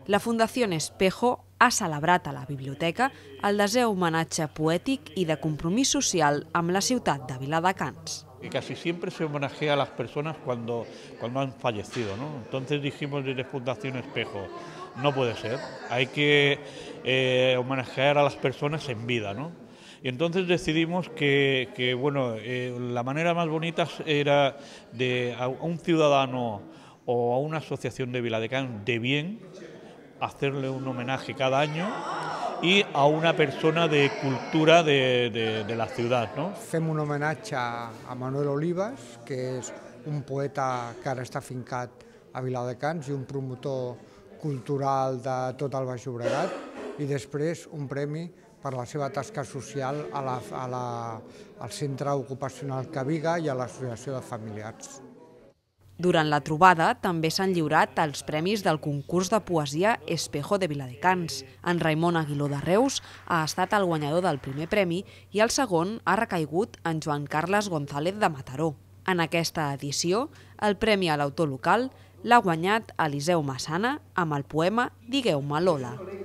La Fundació Espejo ha celebrat a la biblioteca el 10è homenatge poètic i de compromís social amb la ciutat de Viladecans. Que casi siempre se homenajea a las personas cuando han fallecido, ¿no? Entonces dijimos desde Fundación Espejo, no puede ser, hay que homenajear a las personas en vida, ¿no? Y entonces decidimos que la manera más bonita era a un ciudadano o a una asociación de Viladecans de bien hacerle un homenaje cada año i a una persona de cultura de la ciutat. No? Fem un homenatge a Manuel Olivas, que és un poeta que ara està fincat a Viladecans i un promotor cultural de tot el Baix Llobregat, i després un premi per la seva tasca social al centre ocupacional Caviga i a l'associació de familiars. Durant la trobada també s'han lliurat els premis del concurs de poesia Espejo de Viladecans. En Raimon Aguiló de Reus ha estat el guanyador del primer premi i el segon ha recaigut en Joan Carles González de Mataró. En aquesta edició, el premi a l'autor local l'ha guanyat Eliseu Massana amb el poema Digueu-me Lola.